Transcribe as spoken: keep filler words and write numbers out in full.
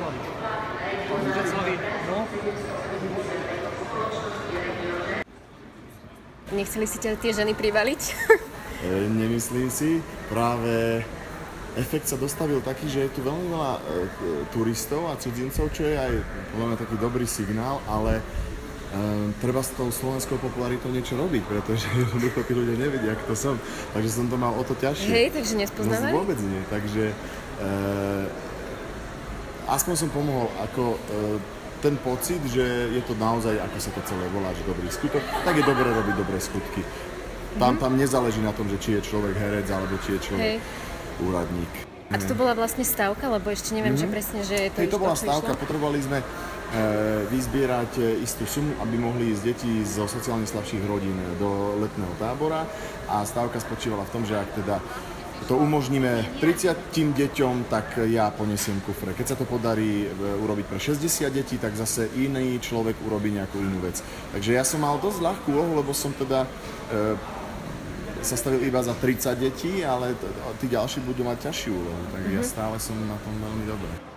hovoriť. Celý, no. Nechceli si ťa tie ženy privaliť? E, nemyslím si. Práve efekt sa dostavil taký, že je tu veľmi veľa e, turistov a cudzincov, čo je aj podľa mňa taký dobrý signál, ale e, treba s tou slovenskou popularitou niečo robiť, pretože jednoducho tí ľudia nevedia, kto som. Takže som to mal o to ťažšie. Hej, takže nespoznávali? No vôbec nie. Takže e, aspoň som pomohol ako e, ten pocit, že je to naozaj, ako sa to celé volá, že dobrý skutok, tak je dobré robiť dobré skutky. Tam, tam nezáleží na tom, že či je človek herec, alebo či je človek Hej. úradník. A to bola vlastne stávka, lebo ešte neviem, mm-hmm. že presne, že je to Hej, to išlo, bola stávka, išlo? Potrebovali sme e, vyzbierať istú sumu, aby mohli ísť deti zo sociálne slabších rodín do letného tábora a stávka spočívala v tom, že ak teda to umožníme tridsiatim deťom, tak ja ponesiem kufre. Keď sa to podarí urobiť pre šesťdesiat detí, tak zase iný človek urobí nejakú inú vec. Takže ja som mal dosť ľahkú úlohu, lebo som teda e, sa stavil iba za tridsať detí, ale t- tí ďalší budú mať ťažšiu úlohu. Tak mm-hmm. ja stále som na tom veľmi dobre.